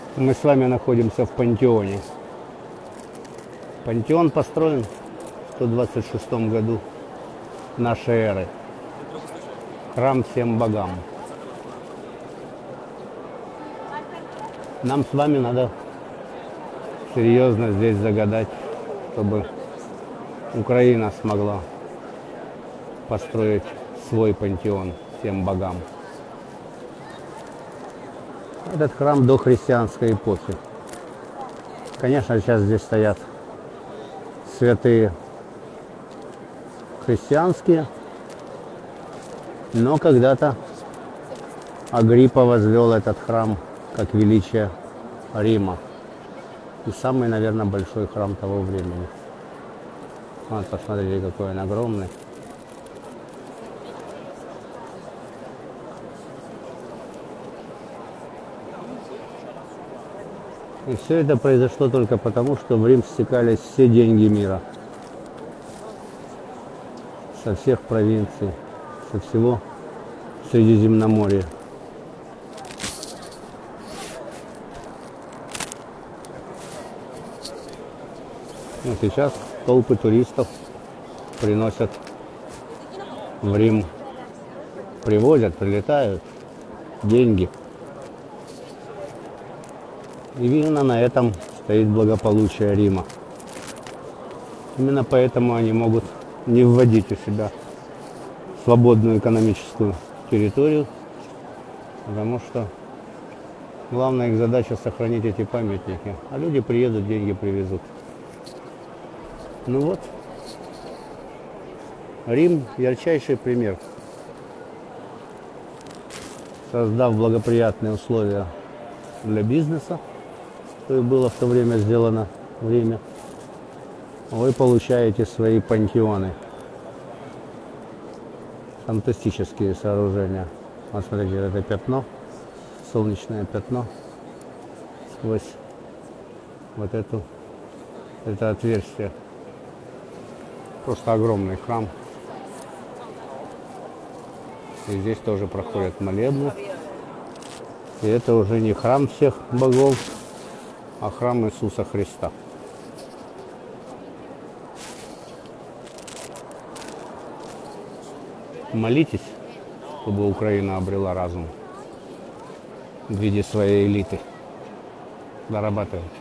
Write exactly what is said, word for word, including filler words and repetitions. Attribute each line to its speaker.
Speaker 1: Мы с вами находимся в пантеоне. Пантеон построен в сто двадцать шестом году нашей эры. Храм всем богам. Нам с вами надо серьезно здесь загадать, чтобы Украина смогла построить свой пантеон всем богам. Этот храм до христианской эпохи. Конечно, сейчас здесь стоят святые христианские, но когда-то Агриппа возвел этот храм как величие Рима. И самый, наверное, большой храм того времени. Вот, посмотрите, какой он огромный. И все это произошло только потому, что в Рим стекались все деньги мира. Со всех провинций, со всего Средиземноморья. И сейчас толпы туристов приносят в Рим, привозят, прилетают деньги. И именно на этом стоит благополучие Рима. Именно поэтому они могут не вводить у себя свободную экономическую территорию, потому что главная их задача сохранить эти памятники, а люди приедут, деньги привезут. Ну вот, Рим ярчайший пример. Создав благоприятные условия для бизнеса, что и было в то время сделано в Риме, вы получаете свои пантеоны. Фантастические сооружения. Вот смотрите, это пятно, солнечное пятно сквозь вот эту, это отверстие. Просто огромный храм. И здесь тоже проходят молебны. И это уже не храм всех богов, а храм Иисуса Христа. Молитесь, чтобы Украина обрела разум в виде своей элиты. Дорабатывайте.